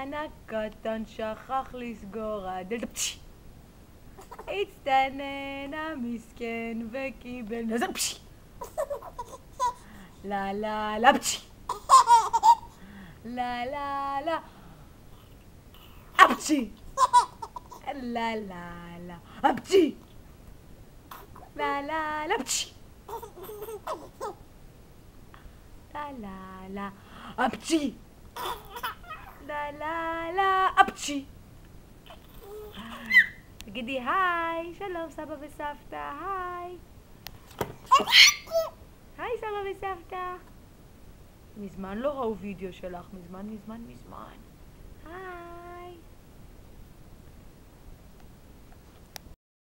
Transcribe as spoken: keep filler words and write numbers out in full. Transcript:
הקטן הקטן שכח לסגור הדלת. פשי! הצטנן המסכן וקיבל נזר. פשי! לה לה לה פשי! לה לה לה אפצ'י! לה לה לה אפצ'י! לה לה לה פשי! לה לה לה אפצ'י! לה לה לה אפצ'י! תגידי היי, שלום סבא וסבתא, היי. היי סבא וסבתא. מזמן לא ראו וידאו שלך, מזמן מזמן מזמן. היי.